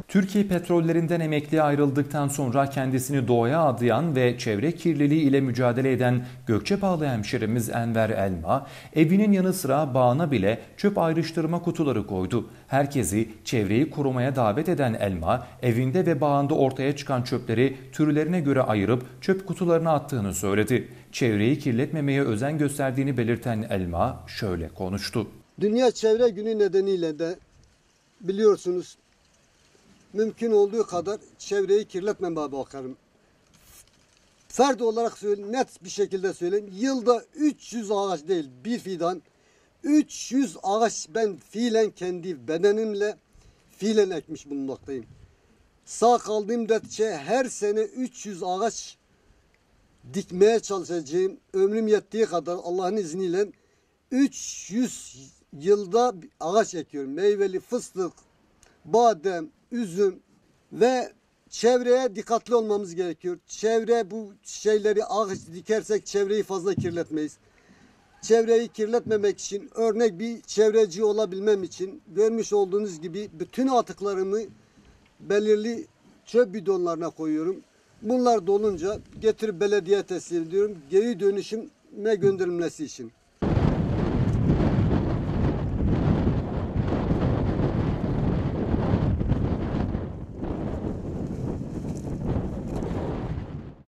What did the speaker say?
Türkiye Petrolleri'nden emekliye ayrıldıktan sonra kendisini doğaya adayan ve çevre kirliliği ile mücadele eden Gökçebağlı hemşerimiz Enver Elma, evinin yanı sıra bağına bile çöp ayrıştırma kutuları koydu. Herkesi çevreyi korumaya davet eden Elma, evinde ve bağında ortaya çıkan çöpleri türlerine göre ayırıp çöp kutularına attığını söyledi. Çevreyi kirletmemeye özen gösterdiğini belirten Elma şöyle konuştu. Dünya Çevre Günü nedeniyle de biliyorsunuz mümkün olduğu kadar çevreyi kirletmemeye bakarım. Fert olarak net bir şekilde söyleyeyim. Yılda 300 ağaç değil bir fidan 300 ağaç ben fiilen kendi bedenimle fiilen ekmiş bulunmaktayım. Sağ kaldığım müddetçe her sene 300 ağaç dikmeye çalışacağım. Ömrüm yettiği kadar Allah'ın izniyle 300 yılda ağaç ekiyorum. Meyveli, fıstık, badem, üzüm ve çevreye dikkatli olmamız gerekiyor. Çevre bu şeyleri ağaç dikersek çevreyi fazla kirletmeyiz. Çevreyi kirletmemek için örnek bir çevreci olabilmem için görmüş olduğunuz gibi bütün atıklarımı belirli çöp bidonlarına koyuyorum. Bunlar dolunca getirip belediye teslim ediyorum. Geri dönüşüme gönderilmesi için.